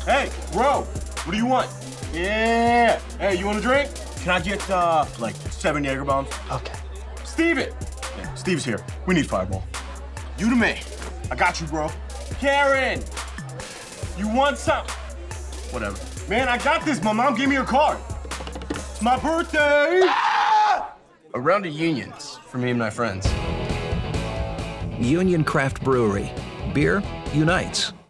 Hey, bro, what do you want? Yeah. Hey, you want a drink? Can I get, like 7 Jaeger bombs? Okay. Steven! Yeah, Steve's here. We need Fireball. You to me. I got you, bro. Karen! You want some? Whatever. Man, I got this. My mom gave me her card. It's my birthday! Ah! A round of unions for me and my friends. Union Craft Brewery. Beer unites.